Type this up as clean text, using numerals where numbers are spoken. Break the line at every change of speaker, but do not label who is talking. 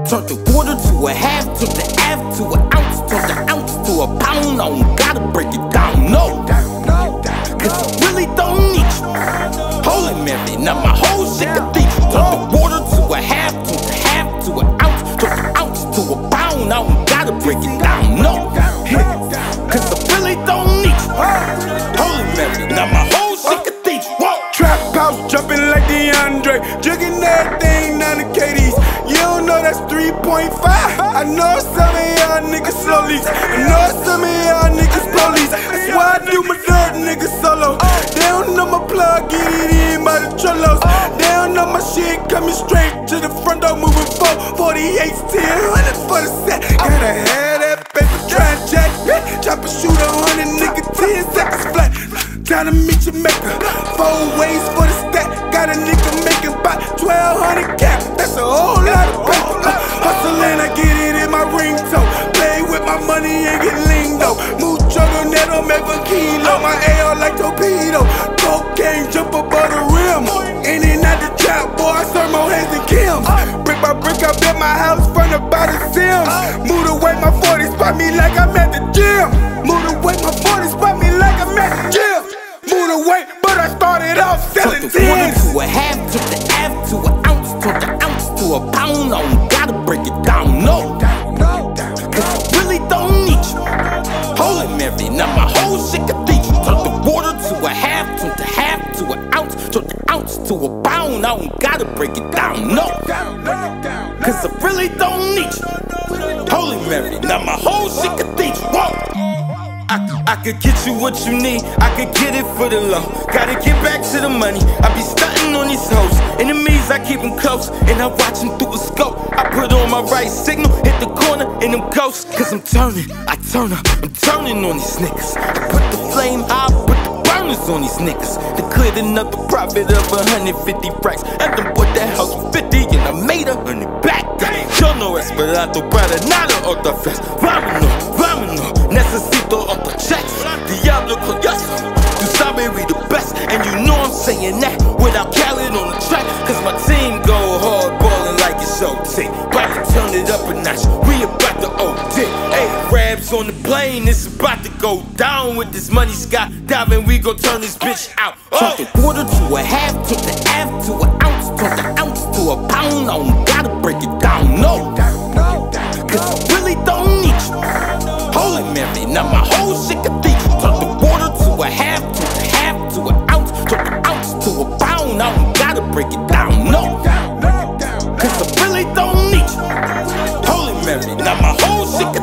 Turn the quarter to a half, turn the half to an ounce, turn the ounce to a pound. I don't gotta break it down, no. Cause I really don't need you. Holy Mary, now my whole shit cathedral. Turn the water to a half, turn the half to an ounce, turn the ounce to a pound. I don't gotta break it down, no. Cause I really don't need you. Holy Mary, now my whole shit cathedral.
Trap house jumping like DeAndre, jigging everything down the KDs. You don't know that's 3.5. I know some of y'all niggas slowly. I know some of y'all niggas police. That's why I do my dirt niggas solo. They don't know my plug, get it in by the Trellos. They don't know my shit coming straight to the front door, moving 48s, 1000 for the set. Gotta have that paper, try and jack that. Chop and shoot 100 nigga, 10 seconds flat. Gotta meet your maker, 4 ways for the stack. Got a nigga making about 1200 cap. That's a whole lot of paper. Hustling, I get it in my ringtone. Play with my money and get lingo. Mucho neto, make a kilo. My AR like torpedo. Cocaine jump above the rim. In and out the trap, boy, I serve more hands than Kim's. Brick by brick, I built my house fronted by the Sims. Moved away my 40s, spot me like I'm at the gym. Moved away my 40s, spot me like I'm at the gym. Moved away, but I started off selling
tins. Turn the quarter to a half, turn the half to an ounce, turn the ounce to a pound. I don't gotta break it down, no. Cause I really don't need you. Holy Mary, now my whole shit cathedral. Turn the water to a half, turn the half to an ounce, turn the ounce to a pound. I don't gotta break it down, no. Cause I really don't need you. Holy Mary, now my whole shit cathedral. Whoa. I could get you what you need, I could get it for the low. Gotta get back to the money, I be stunting on these hoes. Enemies, I keep them close, and I watch them through a scope. I put on my right signal, hit the corner, and them ghosts. Cause I'm turning, I turn up, I'm turning on these niggas. I put the flame high, put the burners on these niggas. Declared another profit of 150 racks. And then bought that house for 50, and I made 100 back. Yo no esperado para nada otra vez. Vámonos, necesito otro checks. Diablo coñazo, tú sabes we the best. And you know I'm saying that without Khaled on the track. Cause my team go hard ballin' like it's OT. About to turn it up a notch, we about to OD. Hey, Rabs on the plane, it's about to go down. With this money skydiving, we gon' turn this bitch out. Turn the quarter to a half, turn the half to an ounce, turn the ounce to a pound. I don't gotta break it down, no. Cause I really don't need you. Holy Mary, now my whole shit cathedral. Turn the water to a half, turn the half to an ounce, turn the ounce to a pound. I don't gotta break it down, no. Cause I really don't need you. Holy Mary, now my whole shit